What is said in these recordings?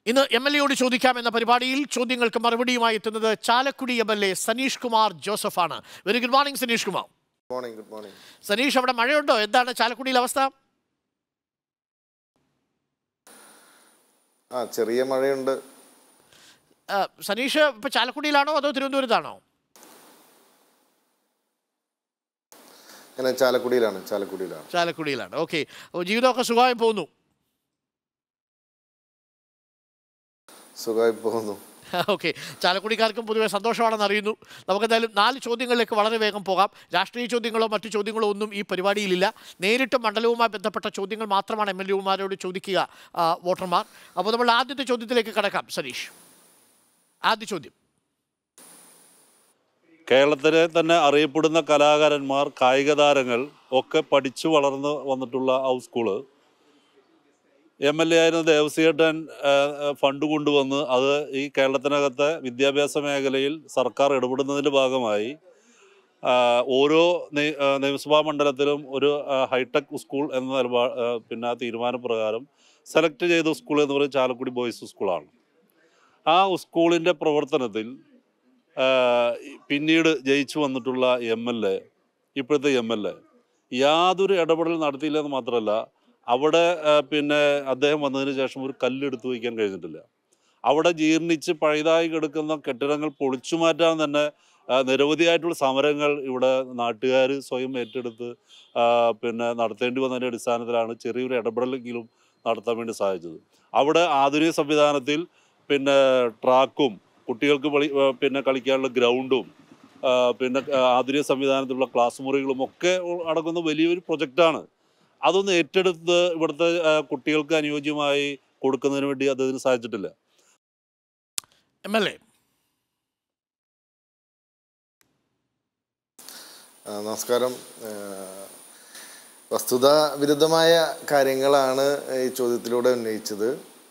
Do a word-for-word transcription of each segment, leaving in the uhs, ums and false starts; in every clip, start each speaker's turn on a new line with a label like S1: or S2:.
S1: ഇന്ന് M L എയോട് ചോദിക്കാമെന്ന പരിപാടിയിൽ ചോദ്യങ്ങൾക്ക് മറുപടിയുമായി എത്തുന്നത് Chalakudy M L A Saneesh Kumar ജോസഫാണ്. Very good morning Saneesh Kumar.
S2: Morning. Good morning
S1: Saneesh, അവിടെ മഴയുണ്ടോ? എന്താണ് ചാലക്കുടിയിലെ അവസ്ഥ?
S2: ആ ചെറിയ മഴയുണ്ട്.
S1: സനീഷ് ഇപ്പൊ ചാലക്കുടിയിലാണോ അതോ തിരുവനന്തപുരത്താണോ?
S2: ചാലക്കുടിയിലാണ് ചാലക്കുടിയിലാണ്
S1: ചാലക്കുടിയിലാണ് ഓക്കെ. ജീവിതമൊക്കെ സുഖമായി പോകുന്നു?
S2: സുഖമായി പോകുന്നു.
S1: ഓക്കെ. ചാലക്കുടിക്കാർക്കും പൊതുവെ സന്തോഷമാണെന്ന് അറിയുന്നു. നമുക്കെന്തായാലും നാല് ചോദ്യങ്ങളിലേക്ക് വളരെ വേഗം പോകാം. രാഷ്ട്രീയ ചോദ്യങ്ങളോ മറ്റു ചോദ്യങ്ങളോ ഒന്നും ഈ പരിപാടിയിലില്ല. നേരിട്ട് മണ്ഡലവുമായി ബന്ധപ്പെട്ട ചോദ്യങ്ങൾ മാത്രമാണ് എം എൽ എമാരോട് ചോദിക്കുക വോട്ടർമാർ. അപ്പോൾ നമ്മൾ ആദ്യത്തെ ചോദ്യത്തിലേക്ക് കടക്കാം. സനീഷ്, ആദ്യ ചോദ്യം.
S3: കേരളത്തിലെ തന്നെ അറിയപ്പെടുന്ന കലാകാരന്മാർ, കായിക താരങ്ങൾ ഒക്കെ പഠിച്ചു വളർന്ന് വന്നിട്ടുള്ള house school M L A ആയിരുന്ന ദേവസ്വേട്ടൻ ഫണ്ട് കൊണ്ടുവന്ന് അത് ഈ കേരളത്തിനകത്തെ വിദ്യാഭ്യാസ മേഖലയിൽ സർക്കാർ ഇടപെടുന്നതിൻ്റെ ഭാഗമായി ഓരോ നിയമസഭാ മണ്ഡലത്തിലും ഒരു ഹൈടെക് സ്കൂൾ എന്ന നിലപാ പിന്നെ തീരുമാനപ്രകാരം സെലക്ട് ചെയ്ത സ്കൂൾ എന്ന് പറയുന്നത് ചാലക്കുടി ബോയ്സ് സ്കൂളാണ്. ആ സ്കൂളിൻ്റെ പ്രവർത്തനത്തിൽ പിന്നീട് ജയിച്ചു വന്നിട്ടുള്ള എം എൽ എ, ഇപ്പോഴത്തെ എം എൽ എ യാതൊരു ഇടപെടൽ നടത്തിയില്ലെന്ന് മാത്രമല്ല, അവിടെ പിന്നെ അദ്ദേഹം വന്നതിന് ശേഷം ഒരു കല്ലെടുത്ത് വയ്ക്കാൻ കഴിഞ്ഞിട്ടില്ല. അവിടെ ജീർണിച്ച് പഴുതായി കിടക്കുന്ന കെട്ടിടങ്ങൾ പൊളിച്ചു മാറ്റാൻ തന്നെ നിരവധിയായിട്ടുള്ള സമരങ്ങൾ ഇവിടെ നാട്ടുകാർ സ്വയം ഏറ്റെടുത്ത് പിന്നെ നടത്തേണ്ടി വന്നതിൻ്റെ അടിസ്ഥാനത്തിലാണ് ചെറിയൊരു ഇടപെടലെങ്കിലും നടത്താൻ വേണ്ടി സാധിച്ചത്. അവിടെ ആധുനിക സംവിധാനത്തിൽ പിന്നെ ട്രാക്കും കുട്ടികൾക്ക് കളി പിന്നെ കളിക്കാനുള്ള ഗ്രൗണ്ടും പിന്നെ ആധുനിക സംവിധാനത്തിലുള്ള ക്ലാസ് മുറികളും ഒക്കെ അടങ്ങുന്ന വലിയൊരു പ്രൊജക്റ്റാണ്. അതൊന്നും ഏറ്റെടുത്ത് ഇവിടുത്തെ കുട്ടികൾക്ക് അനുയോജ്യമായി കൊടുക്കുന്നതിന് വേണ്ടി അദ്ദേഹത്തിന് സാധിച്ചിട്ടില്ല.
S1: എം എൽ എ
S2: നമസ്കാരം. വസ്തുതാ വിരുദ്ധമായ കാര്യങ്ങളാണ് ഈ ചോദ്യത്തിലൂടെ ഉന്നയിച്ചത്.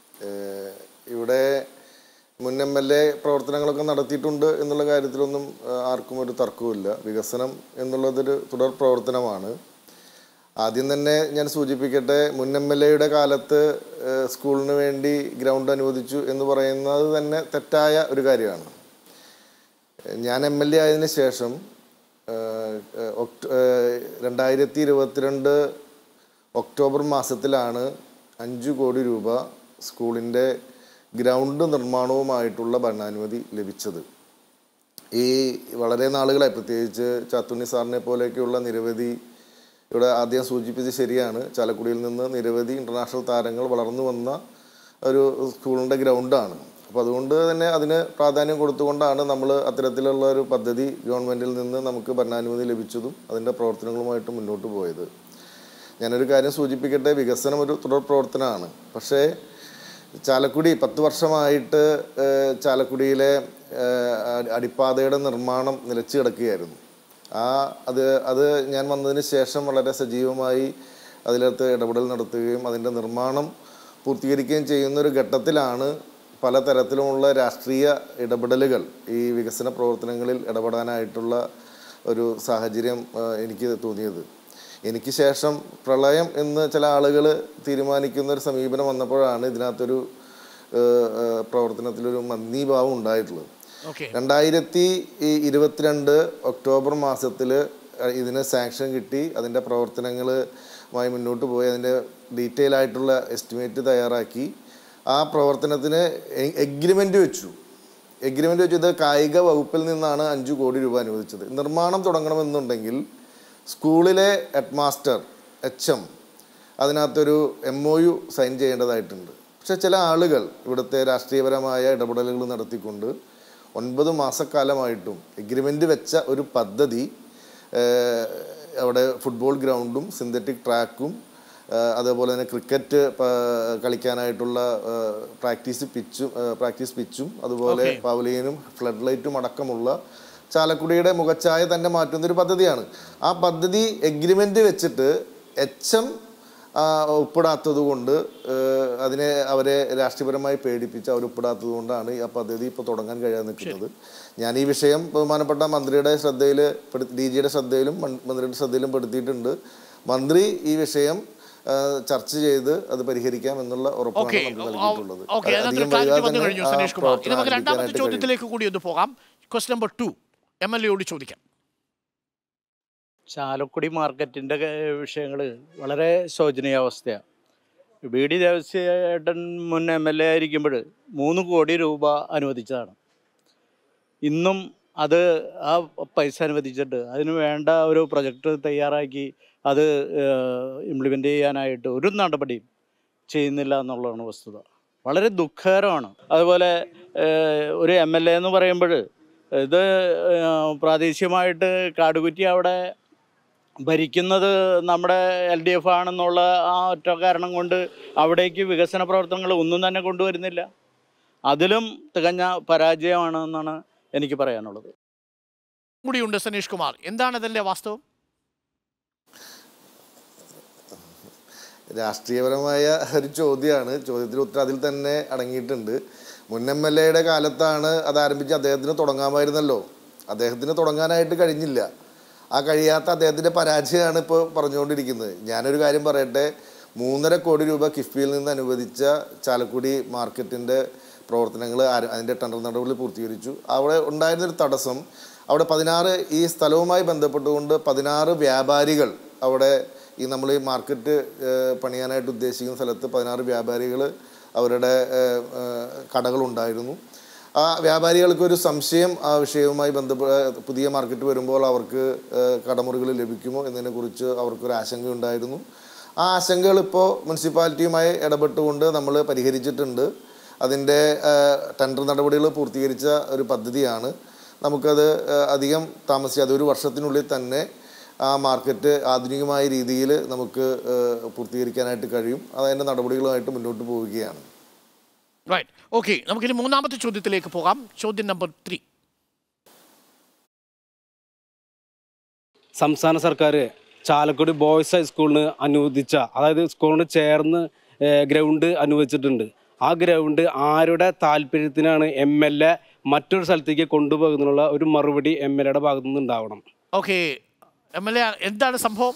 S2: ഇവിടെ മുൻ എം എൽ എ പ്രവർത്തനങ്ങളൊക്കെ നടത്തിയിട്ടുണ്ട് എന്നുള്ള കാര്യത്തിലൊന്നും ആർക്കും ഒരു തർക്കവുമില്ല. വികസനം എന്നുള്ളതൊരു തുടർ പ്രവർത്തനമാണ്. ആദ്യം തന്നെ ഞാൻ സൂചിപ്പിക്കട്ടെ, മുൻ എം എൽ എയുടെ കാലത്ത് സ്കൂളിന് വേണ്ടി ഗ്രൗണ്ട് അനുവദിച്ചു എന്ന് പറയുന്നത് തന്നെ തെറ്റായ ഒരു കാര്യമാണ്. ഞാൻ എം എൽ എ ആയതിനു ശേഷം ഒക്ടോ രണ്ടായിരത്തി ഇരുപത്തിരണ്ട് ഒക്ടോബർ മാസത്തിലാണ് അഞ്ച് കോടി രൂപ സ്കൂളിൻ്റെ ഗ്രൗണ്ട് നിർമ്മാണവുമായിട്ടുള്ള ഭരണാനുമതി ലഭിച്ചത്. ഈ വളരെ നാളുകളായി, പ്രത്യേകിച്ച് ചാത്തുണ്ണി സാറിനെ പോലെയൊക്കെയുള്ള നിരവധി, ഇവിടെ ആദ്യം സൂചിപ്പിച്ചത് ശരിയാണ്, ചാലക്കുടിയിൽ നിന്ന് നിരവധി ഇൻ്റർനാഷണൽ താരങ്ങൾ വളർന്നു വന്ന ഒരു സ്കൂളിൻ്റെ ഗ്രൗണ്ടാണ്. അപ്പോൾ അതുകൊണ്ട് തന്നെ അതിന് പ്രാധാന്യം കൊടുത്തുകൊണ്ടാണ് നമ്മൾ അത്തരത്തിലുള്ള ഒരു പദ്ധതി ഗവൺമെൻറ്റിൽ നിന്ന് നമുക്ക് ഭരണാനുമതി ലഭിച്ചതും അതിൻ്റെ പ്രവർത്തനങ്ങളുമായിട്ട് മുന്നോട്ട് പോയത്. ഞാനൊരു കാര്യം സൂചിപ്പിക്കട്ടെ, വികസനം ഒരു തുടർ പ്രവർത്തനമാണ്. പക്ഷേ ചാലക്കുടി പത്ത് വർഷമായിട്ട് ചാലക്കുടിയിലെ അടിപ്പാതയുടെ നിർമ്മാണം നിലച്ചു കിടക്കുകയായിരുന്നു. ആ അത് അത് ഞാൻ വന്നതിന് ശേഷം വളരെ സജീവമായി അതിലകത്ത് ഇടപെടൽ നടത്തുകയും അതിൻ്റെ നിർമ്മാണം പൂർത്തീകരിക്കുകയും ചെയ്യുന്നൊരു ഘട്ടത്തിലാണ് പലതരത്തിലുമുള്ള രാഷ്ട്രീയ ഇടപെടലുകൾ ഈ വികസന പ്രവർത്തനങ്ങളിൽ ഇടപെടാനായിട്ടുള്ള ഒരു സാഹചര്യം എനിക്ക് തോന്നിയത്. എനിക്ക് ശേഷം പ്രളയം എന്ന് ചില ആളുകൾ തീരുമാനിക്കുന്ന ഒരു സമീപനം വന്നപ്പോഴാണ് ഇതിനകത്തൊരു പ്രവർത്തനത്തിലൊരു മന്ദീഭാവം ഉണ്ടായിട്ടുള്ളത്. രണ്ടായിരത്തി ഇരുപത്തിരണ്ട് ഒക്ടോബർ മാസത്തിൽ ഇതിന് സാങ്ഷൻ കിട്ടി. അതിൻ്റെ പ്രവർത്തനങ്ങളുമായി മുന്നോട്ട് പോയി അതിൻ്റെ ഡീറ്റെയിൽ ആയിട്ടുള്ള എസ്റ്റിമേറ്റ് തയ്യാറാക്കി ആ പ്രവർത്തനത്തിന് എഗ്രിമെൻ്റ് വെച്ചു. എഗ്രിമെൻ്റ് വെച്ചത് കായിക വകുപ്പിൽ നിന്നാണ് അഞ്ച് കോടി രൂപ അനുവദിച്ചത്. നിർമ്മാണം തുടങ്ങണമെന്നുണ്ടെങ്കിൽ സ്കൂളിലെ ഹെഡ് മാസ്റ്റർ, എച്ച് എം അതിനകത്തൊരു എം ഒ യു സൈൻ ചെയ്യേണ്ടതായിട്ടുണ്ട്. പക്ഷേ ചില ആളുകൾ ഇവിടുത്തെ രാഷ്ട്രീയപരമായ ഇടപെടലുകൾ നടത്തിക്കൊണ്ട് ഒൻപത് മാസക്കാലമായിട്ടും എഗ്രിമെൻ്റ് വെച്ച ഒരു പദ്ധതി, അവിടെ ഫുട്ബോൾ ഗ്രൗണ്ടും സിന്തറ്റിക് ട്രാക്കും അതേപോലെ തന്നെ ക്രിക്കറ്റ് കളിക്കാനായിട്ടുള്ള പ്രാക്ടീസ് പിച്ചും പ്രാക്ടീസ് പിച്ചും അതുപോലെ പവലിയനും ഫ്ലഡ് ലൈറ്റും അടക്കമുള്ള ചാലക്കുടിയുടെ മുഖച്ഛായ തന്നെ മാറ്റുന്നൊരു പദ്ധതിയാണ്. ആ പദ്ധതി എഗ്രിമെൻ്റ് വെച്ചിട്ട് എച്ച് എം ഒപ്പിടാത്തത് കൊണ്ട് അതിനെ അവരെ രാഷ്ട്രീയപരമായി പേടിപ്പിച്ച് അവർ ഒപ്പിടാത്തത് കൊണ്ടാണ് ആ പദ്ധതി ഇപ്പോൾ തുടങ്ങാൻ കഴിയാതെ നിൽക്കുന്നത്. ഞാൻ ഈ വിഷയം ബഹുമാനപ്പെട്ട മന്ത്രിയുടെ ശ്രദ്ധയിൽ ഡി ജിയുടെ ശ്രദ്ധയിലും മന്ത്രിയുടെ ശ്രദ്ധയിലും പെടുത്തിയിട്ടുണ്ട്. മന്ത്രി ഈ വിഷയം ചർച്ച ചെയ്ത് അത് പരിഹരിക്കാം എന്നുള്ള ഉറപ്പാണ് നമുക്ക് നൽകിയിട്ടുള്ളത്.
S1: രണ്ടാമത്തെ ചോദ്യത്തിലേക്ക് കൂടി ഒന്ന് പോകാം. Question number two M L എയോട് ചോദിക്കാം.
S4: ചാലക്കുടി മാർക്കറ്റിൻ്റെ വിഷയങ്ങൾ വളരെ ശോചനീയാവസ്ഥയാണ്. ബി ഡി ദേവസ്യേട്ടൻ മുൻ എം എൽ എ ആയിരിക്കുമ്പോൾ മൂന്ന് കോടി രൂപ അനുവദിച്ചതാണ്. ഇന്നും അത് ആ പൈസ അനുവദിച്ചിട്ട് അതിന് വേണ്ട ഒരു പ്രൊജക്റ്റ് തയ്യാറാക്കി അത് ഇംപ്ലിമെൻ്റ് ചെയ്യാനായിട്ട് ഒരു നടപടിയും ചെയ്യുന്നില്ല എന്നുള്ളതാണ് വസ്തുത. വളരെ ദുഃഖകരമാണ്. അതുപോലെ ഒരു എം എൽ എ എന്ന് പറയുമ്പോൾ ഇത് പ്രാദേശികമായിട്ട് കാടുകുറ്റി അവിടെ ഭരിക്കുന്നത് നമ്മുടെ എൽ ഡി എഫ് ആണെന്നുള്ള ആ ഒറ്റ കാരണം കൊണ്ട് അവിടേക്ക് വികസന പ്രവർത്തനങ്ങൾ ഒന്നും തന്നെ കൊണ്ടുവരുന്നില്ല. അതിലും തികഞ്ഞ പരാജയമാണെന്നാണ് എനിക്ക് പറയാനുള്ളത്.
S1: കൂടിയുണ്ട് സനീഷ് കുമാർ, എന്താണ് അതിൻ്റെ വാസ്തവം?
S2: രാഷ്ട്രീയപരമായ ഒരു ചോദ്യമാണ്. ചോദ്യത്തിന് ഉത്തരം അതിൽ തന്നെ അടങ്ങിയിട്ടുണ്ട്. മുൻ എം എൽ എയുടെ കാലത്താണ് അത് ആരംഭിച്ച് അദ്ദേഹത്തിന് തുടങ്ങാമായിരുന്നല്ലോ. അദ്ദേഹത്തിന് തുടങ്ങാനായിട്ട് കഴിഞ്ഞില്ല. ആ കഴിയാത്ത അദ്ദേഹത്തിൻ്റെ പരാജയമാണ് ഇപ്പോൾ പറഞ്ഞുകൊണ്ടിരിക്കുന്നത്. ഞാനൊരു കാര്യം പറയട്ടെ, മൂന്നര കോടി രൂപ കിഫ്ബിയിൽ നിന്ന് അനുവദിച്ച ചാലക്കുടി മാർക്കറ്റിൻ്റെ പ്രവർത്തനങ്ങൾ അതിൻ്റെ ടെൻഡർ നടപടി പൂർത്തീകരിച്ചു. അവിടെ ഉണ്ടായിരുന്നൊരു തടസ്സം, അവിടെ പതിനാറ് ഈ സ്ഥലവുമായി ബന്ധപ്പെട്ടുകൊണ്ട് പതിനാറ് വ്യാപാരികൾ അവിടെ ഈ നമ്മൾ ഈ മാർക്കറ്റ് പണിയാനായിട്ട് ഉദ്ദേശിക്കുന്ന സ്ഥലത്ത് പതിനാറ് വ്യാപാരികൾ അവരുടെ കടകളുണ്ടായിരുന്നു. ആ വ്യാപാരികൾക്കൊരു സംശയം ആ വിഷയവുമായി ബന്ധപ്പെട്ട് പുതിയ മാർക്കറ്റ് വരുമ്പോൾ അവർക്ക് കടമുറികൾ ലഭിക്കുമോ എന്നതിനെക്കുറിച്ച് അവർക്കൊരു ആശങ്കയുണ്ടായിരുന്നു. ആ ആശങ്കകൾ ഇപ്പോൾ മുനിസിപ്പാലിറ്റിയുമായി ഇടപെട്ടുകൊണ്ട് നമ്മൾ പരിഹരിച്ചിട്ടുണ്ട്. അതിൻ്റെ ടെൻഡർ നടപടികൾ പൂർത്തീകരിച്ച ഒരു പദ്ധതിയാണ്. നമുക്കത് അധികം താമസിയാതെ ഒരു വർഷത്തിനുള്ളിൽ തന്നെ ആ മാർക്കറ്റ് ആധുനികമായ രീതിയിൽ നമുക്ക് പൂർത്തീകരിക്കാനായിട്ട് കഴിയും. അതിൻ്റെ നടപടികളുമായിട്ട് മുന്നോട്ട് പോവുകയാണ്.
S1: Right, okay. നമുക്കിനി മൂന്നാമത്തെ ചോദ്യത്തിലേക്ക് പോകാം. ചോദ്യം നമ്പർ ത്രീ.
S5: സംസ്ഥാന സർക്കാർ ചാലക്കുടി ബോയ്സ് ഹൈസ്കൂളിന് അനുവദിച്ച, അതായത് സ്കൂളിന് ചേർന്ന് ഗ്രൗണ്ട് അനുവദിച്ചിട്ടുണ്ട്. ആ ഗ്രൗണ്ട് ആരുടെ താല്പര്യത്തിനാണ് എം എൽ എ മറ്റൊരു സ്ഥലത്തേക്ക് കൊണ്ടുപോകുന്നുള്ള ഒരു മറുപടി എം എൽ എയുടെ ഭാഗത്തു നിന്ന് ഉണ്ടാവണം.
S1: ഓക്കെ, എം എൽ എ എന്താണ് സംഭവം?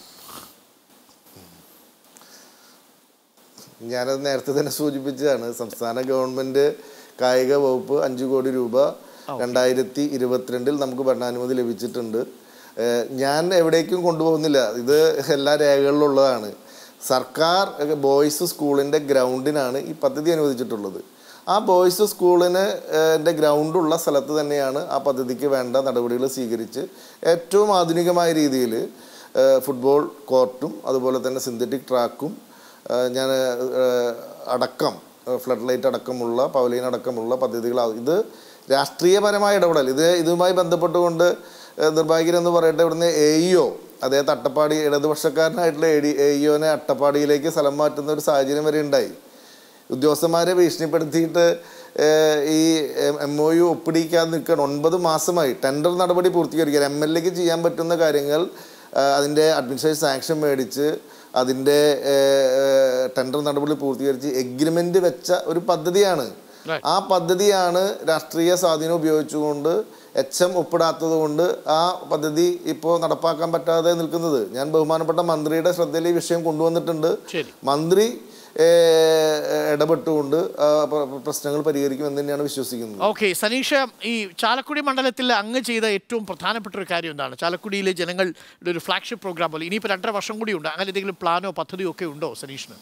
S2: ഞാനത് നേരത്തെ തന്നെ സൂചിപ്പിച്ചതാണ്. സംസ്ഥാന ഗവൺമെൻറ് കായിക വകുപ്പ് അഞ്ച് കോടി രൂപ രണ്ടായിരത്തി ഇരുപത്തിരണ്ടിൽ നമുക്ക് ഭരണാനുമതി ലഭിച്ചിട്ടുണ്ട്. ഞാൻ എവിടേക്കും കൊണ്ടുപോകുന്നില്ല, ഇത് എല്ലാ രേഖകളിലുള്ളതാണ്. സർക്കാർ ബോയ്സ് സ്കൂളിൻ്റെ ഗ്രൗണ്ടിനാണ് ഈ പദ്ധതി അനുവദിച്ചിട്ടുള്ളത്. ആ ബോയ്സ് സ്കൂളിന് എൻ്റെ ഗ്രൗണ്ടുള്ള സ്ഥലത്ത് തന്നെയാണ് ആ പദ്ധതിക്ക് വേണ്ട നടപടികൾ സ്വീകരിച്ച് ഏറ്റവും ആധുനികമായ രീതിയിൽ ഫുട്ബോൾ കോർട്ടും അതുപോലെ തന്നെ സിന്തറ്റിക് ട്രാക്കും ഞാൻ അടക്കം ഫ്ലഡ് ലൈറ്റ് അടക്കമുള്ള പവലിയൻ അടക്കമുള്ള പദ്ധതികൾ. ഇത് രാഷ്ട്രീയപരമായ ഇടപെടൽ. ഇത് ഇതുമായി ബന്ധപ്പെട്ടുകൊണ്ട് നിർഭാഗ്യരെന്ന് പറയട്ടെ, ഇവിടുന്ന് എ ഇ ഒ അദ്ദേഹത്തെ അട്ടപ്പാടി ഇടതുപക്ഷക്കാരനായിട്ടുള്ള എ ഡി എ ഇ ഒനെ അട്ടപ്പാടിയിലേക്ക് സ്ഥലം മാറ്റുന്ന ഒരു സാഹചര്യം വരെ ഉണ്ടായി. ഉദ്യോഗസ്ഥന്മാരെ ഭീഷണിപ്പെടുത്തിയിട്ട് ഈ എം ഒ യു ഒപ്പിടിക്കാതെ നിൽക്കണം. ഒൻപത് മാസമായി ടെൻഡർ നടപടി പൂർത്തീകരിക്കാൻ എം എൽ എക്ക് ചെയ്യാൻ പറ്റുന്ന കാര്യങ്ങൾ അതിൻ്റെ അഡ്മിനിസ്ട്രേറ്റീവ് സാങ്ഷൻ മേടിച്ച് അതിൻ്റെ ടെൻഡർ നടപടി പൂർത്തീകരിച്ച് എഗ്രിമെൻ്റ് വെച്ച ഒരു പദ്ധതിയാണ്. ആ പദ്ധതിയാണ് രാഷ്ട്രീയ സ്വാധീനം ഉപയോഗിച്ചുകൊണ്ട് എച്ച് എം ഒപ്പിടാത്തത് കൊണ്ട് ആ പദ്ധതി ഇപ്പോൾ നടപ്പാക്കാൻ പറ്റാതെ നിൽക്കുന്നത്. ഞാൻ ബഹുമാനപ്പെട്ട മന്ത്രിയുടെ ശ്രദ്ധയിൽ ഈ വിഷയം കൊണ്ടുവന്നിട്ടുണ്ട്. മന്ത്രി ഇടപെട്ടുകൊണ്ട് പ്രശ്നങ്ങൾ പരിഹരിക്കുമെന്ന് തന്നെയാണ് വിശ്വസിക്കുന്നത്.
S1: ഓക്കെ, സനീഷ്, ഈ ചാലക്കുടി മണ്ഡലത്തിൽ അങ്ങ് ചെയ്ത ഏറ്റവും പ്രധാനപ്പെട്ട ഒരു കാര്യം എന്താണ്? ചാലക്കുടിയിലെ ജനങ്ങളുടെ ഒരു ഫ്ലാഗ്ഷിപ്പ് പ്രോഗ്രാം പോലെ ഇനിയിപ്പോൾ രണ്ടര വർഷം കൂടി ഉണ്ട്. അങ്ങനെ എന്തെങ്കിലും പ്ലാനോ പദ്ധതിയോ ഒക്കെ ഉണ്ടോ സനീഷിന്?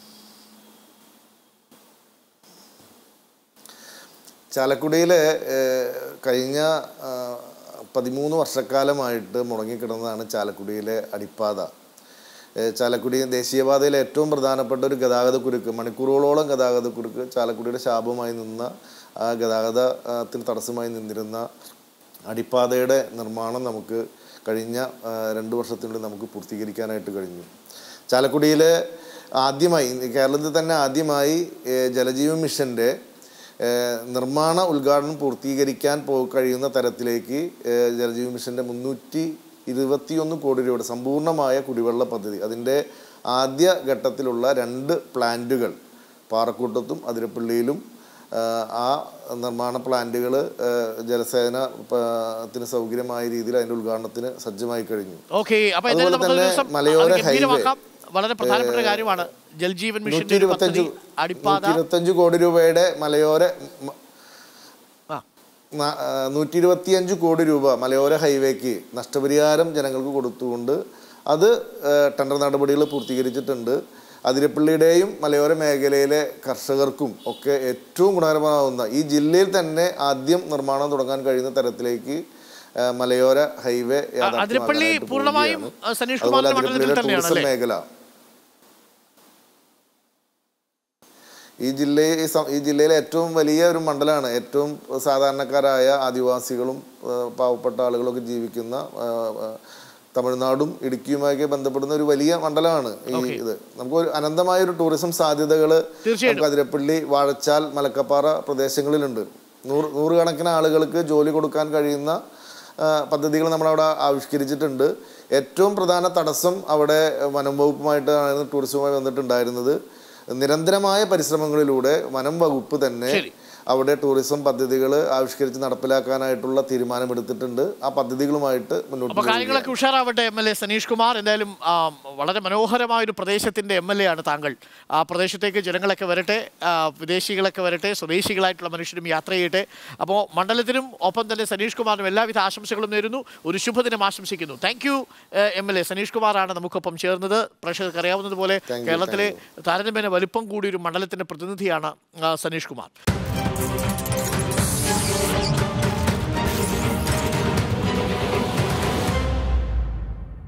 S2: ചാലക്കുടിയിലെ കഴിഞ്ഞ പതിമൂന്ന് വർഷക്കാലമായിട്ട് മുടങ്ങിക്കിടന്നതാണ് ചാലക്കുടിയിലെ അടിപ്പാത. ചാലക്കുടി ദേശീയപാതയിലെ ഏറ്റവും പ്രധാനപ്പെട്ട ഒരു ഗതാഗത കുരുക്ക്, മണിക്കൂറുകളോളം ഗതാഗത കുരുക്ക് ചാലക്കുടിയുടെ ശാപമായി നിന്ന ആ ഗതാഗതത്തിന് തടസ്സമായി നിന്നിരുന്ന അടിപ്പാതയുടെ നിർമ്മാണം നമുക്ക് കഴിഞ്ഞ രണ്ട് വർഷത്തിനുള്ളിൽ നമുക്ക് പൂർത്തീകരിക്കാനായിട്ട് കഴിഞ്ഞു. ചാലക്കുടിയിലെ ആദ്യമായി, കേരളത്തിൽ തന്നെ ആദ്യമായി ജലജീവൻ മിഷൻ്റെ നിർമ്മാണ ഉദ്ഘാടനം പൂർത്തീകരിക്കാൻ പോ കഴിയുന്ന തരത്തിലേക്ക് ജലജീവൻ മിഷൻ്റെ മുന്നൂറ്റി ഇരുപത്തിയൊന്ന് കോടി രൂപയുടെ സമ്പൂർണ്ണമായ കുടിവെള്ള പദ്ധതി, അതിൻ്റെ ആദ്യ ഘട്ടത്തിലുള്ള രണ്ട് പ്ലാന്റുകൾ പാറക്കൂട്ടത്തും അതിരപ്പള്ളിയിലും ആ നിർമ്മാണ പ്ലാന്റുകൾ ജലസേനത്തിന് സൗകര്യമായ രീതിയിൽ അതിൻ്റെ ഉദ്ഘാടനത്തിന് സജ്ജമായി കഴിഞ്ഞു.
S1: അതുപോലെ തന്നെ മലയോര ഹൈവേ വളരെ പ്രധാനപ്പെട്ട കാര്യമാണ്. ജൽജീവൻ
S2: നൂറ്റി
S1: മിഷന്റെ ഒരു പദ്ധതി
S2: ഇരുപത്തഞ്ച്
S1: അടിപ്പാത
S2: നൂറ്റി ഇരുപത്തഞ്ച് കോടി രൂപയുടെ മലയോര
S1: ആ
S2: നൂറ്റി ഇരുപത്തിയഞ്ച് കോടി രൂപ മലയോര ഹൈവേക്ക് നഷ്ടപരിഹാരം ജനങ്ങൾക്ക് കൊടുത്തുകൊണ്ട് അത് ടെൻഡർ നടപടികൾ പൂർത്തീകരിച്ചിട്ടുണ്ട്. അതിരപ്പള്ളിയുടെയും മലയോര മേഖലയിലെ കർഷകർക്കും ഒക്കെ ഏറ്റവും ഗുണകരമാവുന്ന ഈ ജില്ലയിൽ തന്നെ ആദ്യം നിർമ്മാണം തുടങ്ങാൻ കഴിയുന്ന തരത്തിലേക്ക് മലയോര ഹൈവേ
S1: അതിരപ്പള്ളി പൂർണ്ണമായും സനീഷ് കുമാറിന്റെ മണ്ഡലത്തിൽ തന്നെയാണ്
S2: മേഖല ഈ ജില്ലയിൽ ഈ ജില്ലയിലെ ഏറ്റവും വലിയ ഒരു മണ്ഡലമാണ്. ഏറ്റവും സാധാരണക്കാരായ ആദിവാസികളും പാവപ്പെട്ട ആളുകളൊക്കെ ജീവിക്കുന്ന തമിഴ്നാടും ഇടുക്കിയുമായൊക്കെ ബന്ധപ്പെടുന്ന ഒരു വലിയ മണ്ഡലമാണ് ഈ ഇത്. നമുക്ക് ഒരു അനന്തമായ ഒരു ടൂറിസം സാധ്യതകൾ നമുക്ക് അതിരപ്പള്ളി, വാഴച്ചാൽ, മലക്കപ്പാറ പ്രദേശങ്ങളിലുണ്ട്. നൂറ് നൂറുകണക്കിന് ആളുകൾക്ക് ജോലി കൊടുക്കാൻ കഴിയുന്ന പദ്ധതികൾ നമ്മളവിടെ ആവിഷ്കരിച്ചിട്ടുണ്ട്. ഏറ്റവും പ്രധാന തടസ്സം അവിടെ വനം വകുപ്പുമായിട്ടാണ് ടൂറിസവുമായി വന്നിട്ടുണ്ടായിരുന്നത്. നിരന്തരമായ പരിശ്രമങ്ങളിലൂടെ വനം വകുപ്പ് തന്നെ അവിടെ ടൂറിസം പദ്ധതികൾ ആവിഷ്കരിച്ച് നടപ്പിലാക്കാനായിട്ടുള്ള തീരുമാനമെടുത്തിട്ടുണ്ട്. ആ പദ്ധതികളുമായിട്ട് മുന്നോട്ട്
S1: കാര്യങ്ങളൊക്കെ ഉഷാറാവട്ടെ. M L A Saneesh Kumar, എന്തായാലും വളരെ മനോഹരമായ ഒരു പ്രദേശത്തിൻ്റെ എം എൽ എ ആണ് താങ്കൾ. ആ പ്രദേശത്തേക്ക് ജനങ്ങളൊക്കെ വരട്ടെ, വിദേശികളൊക്കെ വരട്ടെ, സ്വദേശികളായിട്ടുള്ള മനുഷ്യരും യാത്ര ചെയ്യട്ടെ. അപ്പോൾ മണ്ഡലത്തിനും ഒപ്പം തന്നെ സനീഷ് കുമാറിനും എല്ലാവിധ ആശംസകളും നേരുന്നു. ഒരു ശുഭദിനം ആശംസിക്കുന്നു. Thank you M L A. Saneesh കുമാറാണ് നമുക്കൊപ്പം ചേർന്നത്. പ്രേക്ഷകർക്ക് അറിയാവുന്നതുപോലെ കേരളത്തിലെ താരതമ്യേന വലിപ്പം കൂടിയൊരു മണ്ഡലത്തിൻ്റെ പ്രതിനിധിയാണ് സനീഷ് കുമാർ.